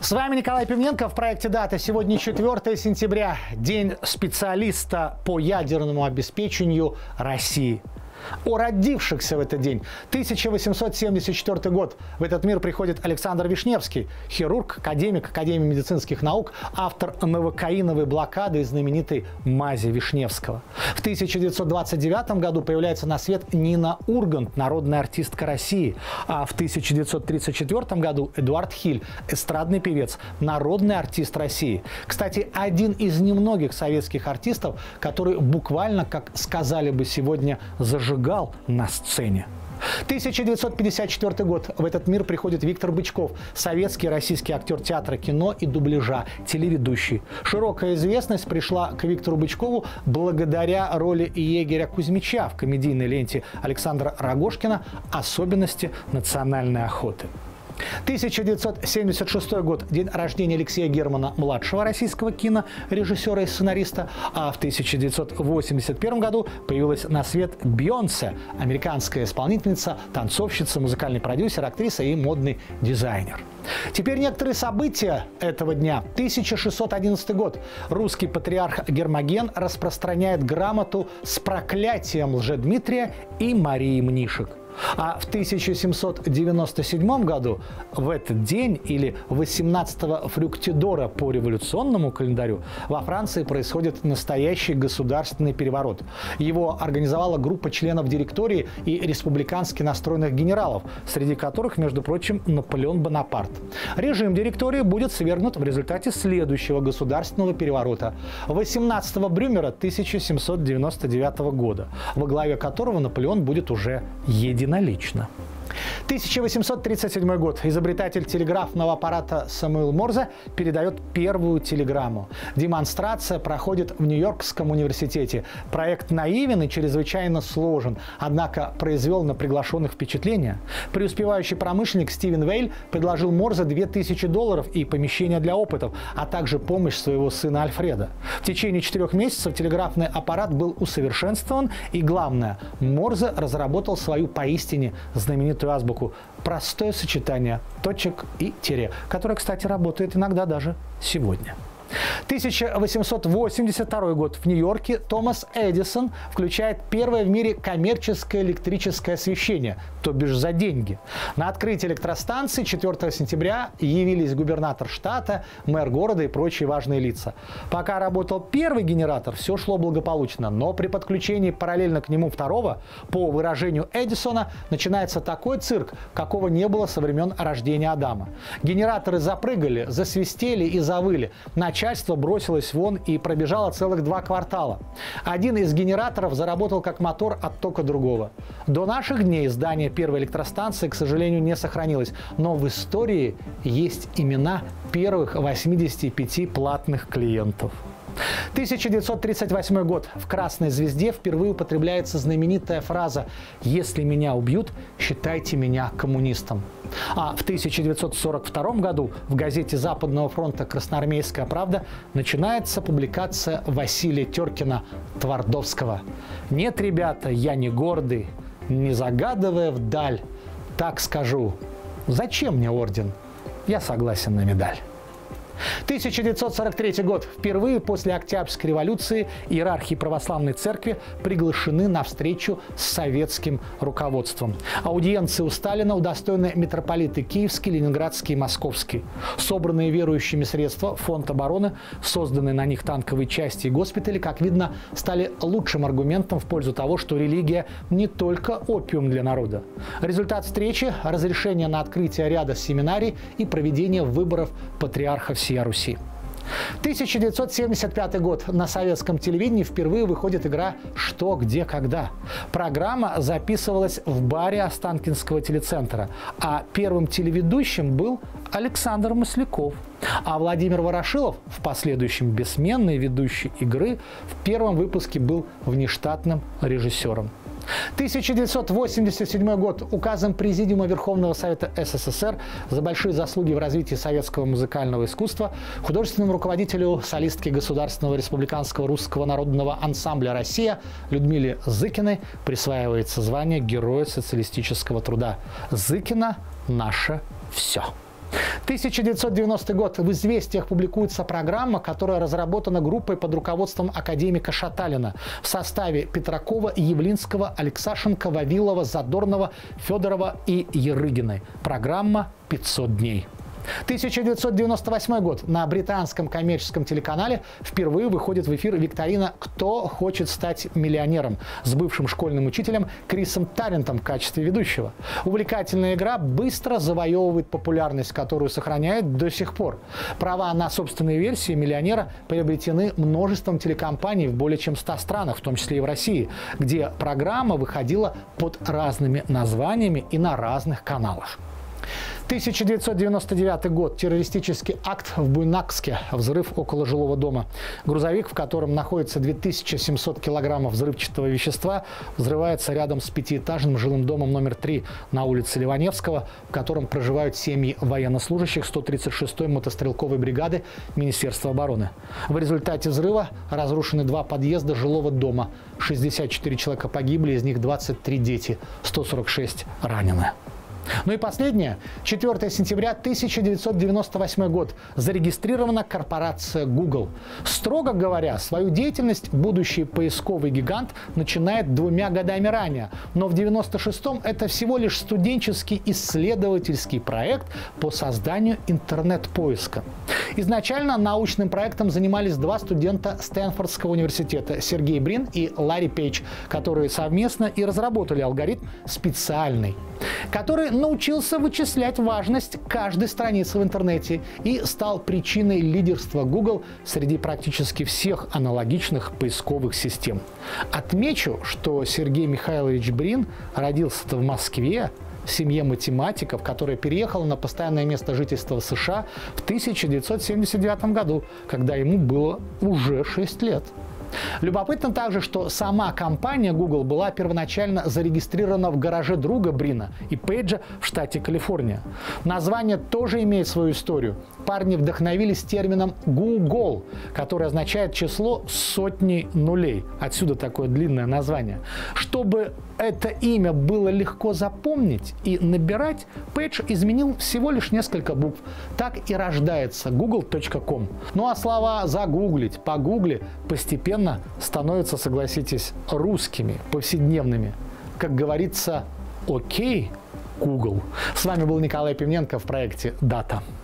С вами Николай Пивненко в проекте «Дата». Сегодня 4 сентября, день специалиста по ядерному обеспечению России. О родившихся в этот день. 1874 год. В этот мир приходит Александр Вишневский, хирург, академик Академии медицинских наук, автор новокаиновой блокады и знаменитой мази Вишневского. В 1929 году появляется на свет Нина Ургант, народная артистка России. А в 1934 году Эдуард Хиль, эстрадный певец, народный артист России. Кстати, один из немногих советских артистов, который буквально, как сказали бы сегодня, зажигал на сцене. 1954 год. В этот мир приходит Виктор Бычков, советский российский актер театра, кино и дубляжа, телеведущий. Широкая известность пришла к Виктору Бычкову благодаря роли егеря Кузьмича в комедийной ленте Александра Рогожкина «Особенности национальной охоты». 1976 год. День рождения Алексея Германа, младшего российского кинорежиссера и сценариста. А в 1981 году появилась на свет Бейонсе, американская исполнительница, танцовщица, музыкальный продюсер, актриса и модный дизайнер. Теперь некоторые события этого дня. 1611 год. Русский патриарх Гермоген распространяет грамоту с проклятием Лжедмитрия и Марии Мнишек. А в 1797 году, в этот день, или 18-го Фруктидора по революционному календарю, во Франции происходит настоящий государственный переворот. Его организовала группа членов директории и республикански настроенных генералов, среди которых, между прочим, Наполеон Бонапарт. Режим директории будет свергнут в результате следующего государственного переворота 18-го Брюмера 1799 года, во главе которого Наполеон будет уже единолично. 1837 год. Изобретатель телеграфного аппарата Самуэл Морзе передает первую телеграмму. Демонстрация проходит в Нью-Йоркском университете. Проект наивен и чрезвычайно сложен, однако произвел на приглашенных впечатление. Преуспевающий промышленник Стивен Вейль предложил Морзе $2000 и помещение для опытов, а также помощь своего сына Альфреда. В течение 4 месяцев телеграфный аппарат был усовершенствован, и главное, Морзе разработал свою поистине знаменитую азбуку. Простое сочетание точек и тире, которое, кстати, работает иногда даже сегодня. 1882 год. В Нью-Йорке Томас Эдисон включает первое в мире коммерческое электрическое освещение, то бишь за деньги. На открытии электростанции 4 сентября явились губернатор штата, мэр города и прочие важные лица. Пока работал первый генератор, все шло благополучно, но при подключении параллельно к нему второго, по выражению Эдисона, начинается такой цирк, какого не было со времен рождения Адама. Генераторы запрыгали, засвистели и завыли. Начальство бросилось вон и пробежало целых 2 квартала. Один из генераторов заработал как мотор от тока другого. До наших дней здание первой электростанции, к сожалению, не сохранилось. Но в истории есть имена первых 85 платных клиентов. 1938 год. В «Красной звезде» впервые употребляется знаменитая фраза «Если меня убьют, считайте меня коммунистом». А в 1942 году в газете Западного фронта «Красноармейская правда» начинается публикация Василия Теркина Твардовского. «Нет, ребята, я не гордый, не загадывая вдаль, так скажу, зачем мне орден? Я согласен на медаль». 1943 год. Впервые после Октябрьской революции иерархи православной церкви приглашены на встречу с советским руководством. Аудиенции у Сталина удостоены митрополиты Киевский, Ленинградский и Московский. Собранные верующими средства, фонд обороны, созданные на них танковые части и госпитали, как видно, стали лучшим аргументом в пользу того, что религия не только опиум для народа. Результат встречи – разрешение на открытие ряда семинарий и проведение выборов патриарха всей Руси. 1975 год. На советском телевидении впервые выходит игра «Что, где, когда». Программа записывалась в баре Останкинского телецентра, а первым телеведущим был Александр Масляков. А Владимир Ворошилов, в последующем бессменный ведущий игры, в первом выпуске был внештатным режиссером. 1987 год. Указом Президиума Верховного Совета СССР за большие заслуги в развитии советского музыкального искусства художественному руководителю солистки Государственного республиканского русского народного ансамбля «Россия» Людмиле Зыкиной присваивается звание Героя социалистического труда. Зыкина – наше все. 1990 год. В «Известиях» публикуется программа, которая разработана группой под руководством академика Шаталина в составе Петракова, Явлинского, Алексашенко, Вавилова, Задорнова, Федорова и Ярыгиной. Программа «500 дней». 1998 год. На британском коммерческом телеканале впервые выходит в эфир викторина «Кто хочет стать миллионером» с бывшим школьным учителем Крисом Таррентом в качестве ведущего. Увлекательная игра быстро завоевывает популярность, которую сохраняет до сих пор. Права на собственные версии «Миллионера» приобретены множеством телекомпаний в более чем 100 странах, в том числе и в России, где программа выходила под разными названиями и на разных каналах. 1999 год. Террористический акт в Буйнакске. Взрыв около жилого дома. Грузовик, в котором находится 2700 килограммов взрывчатого вещества, взрывается рядом с пятиэтажным жилым домом номер 3 на улице Ливаневского, в котором проживают семьи военнослужащих 136-й мотострелковой бригады Министерства обороны. В результате взрыва разрушены 2 подъезда жилого дома. 64 человека погибли, из них 23 дети, 146 ранены. Ну и последнее. 4 сентября 1998 год. Зарегистрирована корпорация Google. Строго говоря, свою деятельность будущий поисковый гигант начинает 2 годами ранее. Но в 1996-м это всего лишь студенческий исследовательский проект по созданию интернет-поиска. Изначально научным проектом занимались 2 студента Стэнфордского университета Сергей Брин и Ларри Пейдж, которые совместно и разработали алгоритм специальный, который научился вычислять важность каждой страницы в интернете и стал причиной лидерства Google среди практически всех аналогичных поисковых систем. Отмечу, что Сергей Михайлович Брин родился-то в Москве, в семье математиков, которая переехала на постоянное место жительства в США в 1979 году, когда ему было уже 6 лет. Любопытно также, что сама компания Google была первоначально зарегистрирована в гараже друга Брина и Пейджа в штате Калифорния. Название тоже имеет свою историю. Парни вдохновились термином Google, который означает число сотни нулей. Отсюда такое длинное название. Чтобы это имя было легко запомнить и набирать, Пейдж изменил всего лишь несколько букв. Так и рождается google.com. Ну а слова «загуглить», «погугли» постепенно становятся, согласитесь, русскими, повседневными. Как говорится, окей, Google. С вами был Николай Пивненко в проекте «Дата».